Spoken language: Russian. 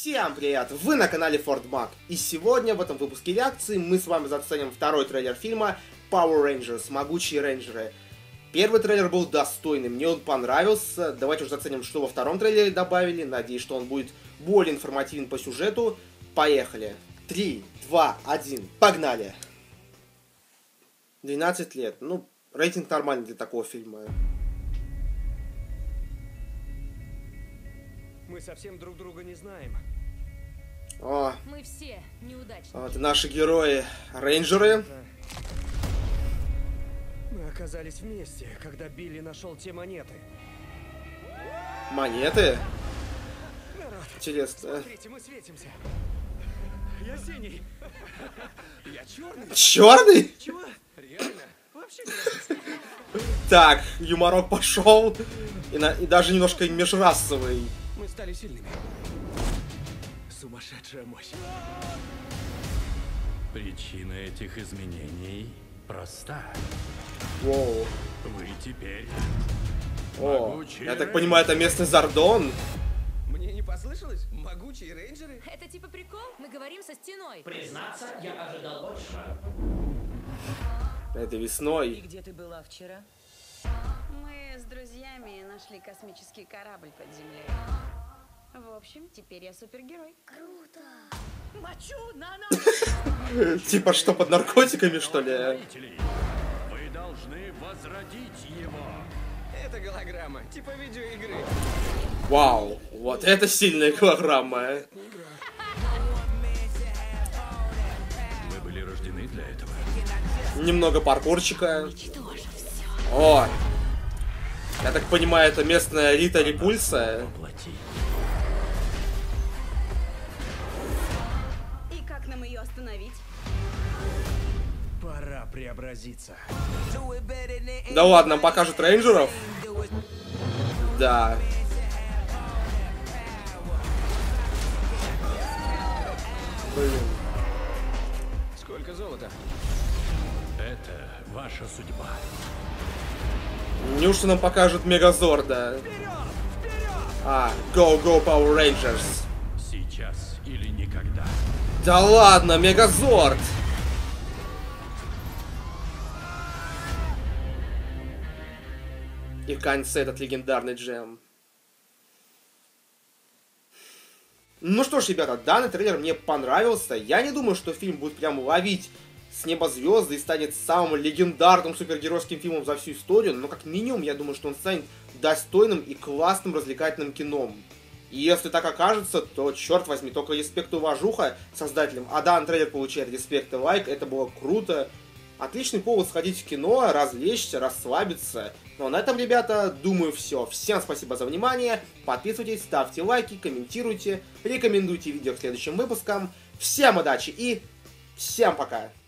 Всем привет! Вы на канале FordMag, и сегодня в этом выпуске реакции мы с вами заценим второй трейлер фильма Power Rangers, Могучие рейнджеры. Первый трейлер был достойный, мне он понравился. Давайте уже заценим, что во втором трейлере добавили. Надеюсь, что он будет более информативен по сюжету. Поехали! 3, 2, 1, погнали! 12 лет, ну, рейтинг нормальный для такого фильма. Мы совсем друг друга не знаем. О, Мы все неудачники. вот наши герои, рейнджеры. Мы оказались вместе, когда Билли нашел те монеты. Монеты? Народ, Интересно. смотрите, мы светимся. Я синий. Я черный. Черный? Чего? Реально? Вообще нет. Так, юморок пошел. И даже немножко межрасовый. Мы стали сильными. Сумасшедшая мощь. Причина этих изменений проста. Воу. Вы теперь О, могучие я так понимаю, это местный Зардон. Мне не послышалось? Могучие рейнджеры? Это типа прикол? Мы говорим со стеной. Признаться, я ожидал большего. Это И весной. где ты была вчера? Мы с друзьями нашли космический корабль под землей. В общем, теперь я супергерой. Мочу на нас! Типа что, под наркотиками, что ли? Правителей. Вы должны возродить его. Это голограмма, типа видеоигры. Вау, вот это сильная голограмма. Мы были рождены для этого. Немного паркурчика. О, я так понимаю, это местная Рита Репульса. Воплоти. И как нам ее остановить? Пора преобразиться. Да ладно, нам покажут рейнджеров? Да. Блин. Сколько золота? Это ваша судьба. Неужто нам покажут Мегазорда? А, Go Power Rangers. Сейчас или никогда. Да ладно, Мегазорд! И в конце этот легендарный джем. Ну что ж, ребята, данный трейлер мне понравился. Я не думаю, что фильм будет прям ловить с неба звезды и станет самым легендарным супергеройским фильмом за всю историю, но как минимум я думаю, что он станет достойным и классным развлекательным кином. И если так окажется, то, черт возьми, только респект и уважуха создателям. А данный трейлер получает респект и лайк, это было круто. Отличный повод сходить в кино, развлечься, расслабиться. Ну а на этом, ребята, думаю, все. Всем спасибо за внимание. Подписывайтесь, ставьте лайки, комментируйте, рекомендуйте видео к следующим выпускам. Всем удачи и всем пока!